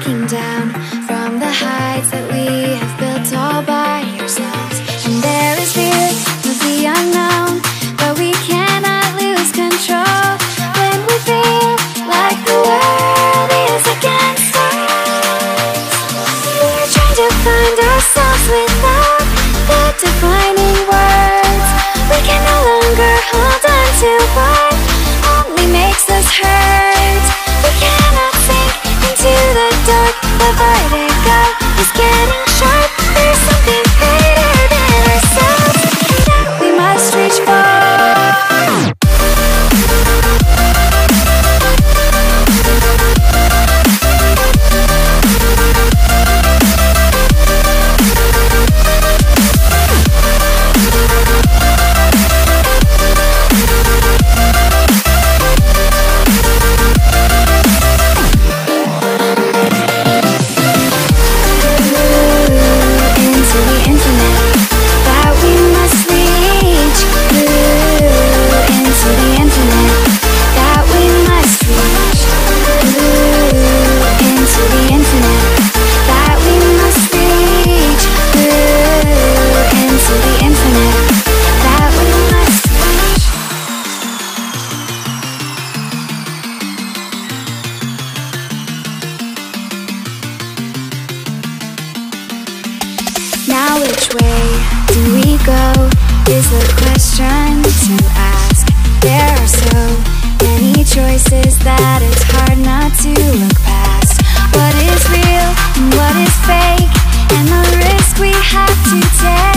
looking down from the heights that we have built all by ourselves. And there is fear of the unknown, but we cannot lose control when we feel like the world is against us. We're trying to find ourselves without the defining words. We can no longer hold on to what only makes us hurt. We cannot sink into the dark. The vertigo is getting sharp. There's something greater than ourselves that we must reach for. Now which way do we go is the question to ask. There are so many choices that it's hard not to look past. What is real and what is fake, and the risk we have to take.